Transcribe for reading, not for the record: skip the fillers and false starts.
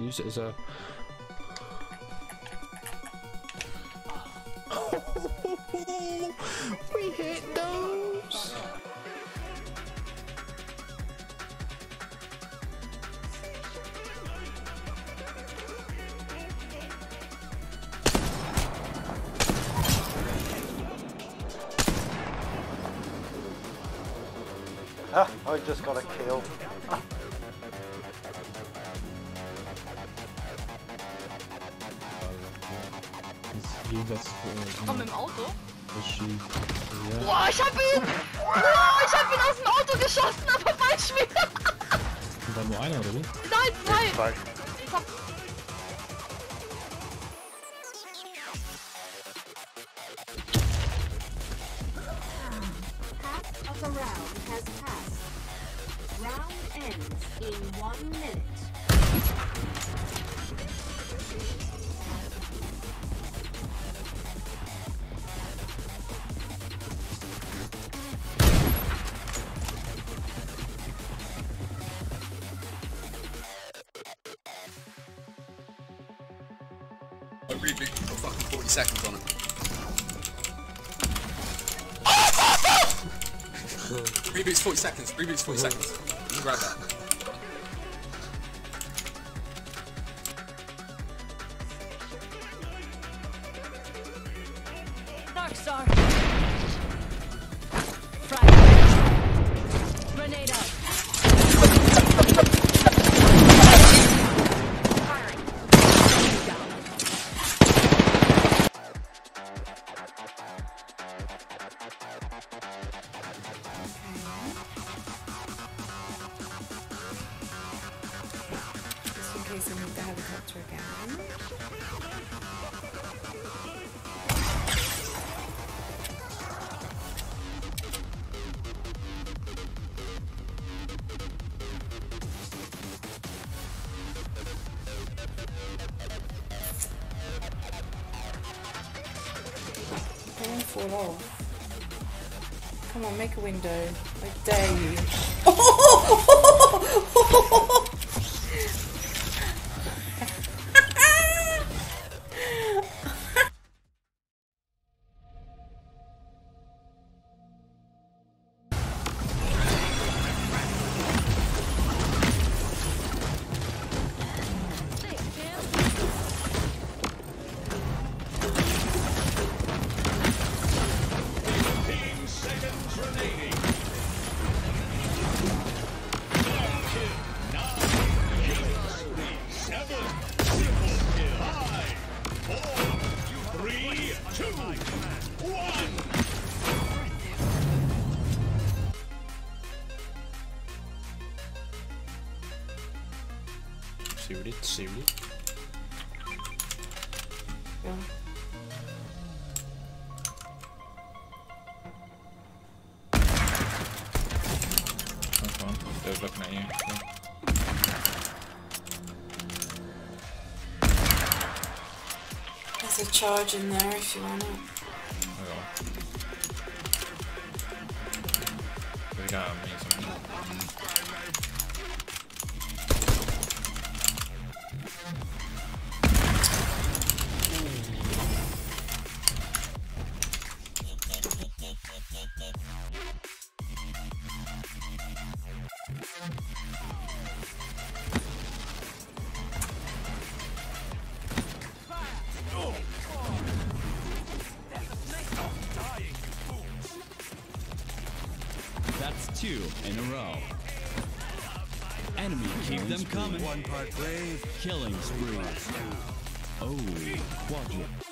use it as a... We hit those! Ah, I just got a kill. Komm mit dem Auto? Ja. Boah, ich hab ihn! Boah, ich hab ihn aus dem Auto geschossen, aber falsch wieder! War nur einer, oder wie? Nein, zwei! Ich hab... Half of a round has passed. Round ends in 1 minute. I really got fucking 40 seconds on it. Reboot's 40 seconds. Reboot's 40 seconds. You can grab that. Dark Star! Frag! Grenade out! Just in case I need the helicopter again. Don't fall off. Come on, make a window. I dare you. Seriously? Yeah. That's one. They're looking at you. There's a charge in there if you want it. They got me something. That's 2 in a row. Enemy keep them coming. One part brave. Killing spree. Oh, quadra.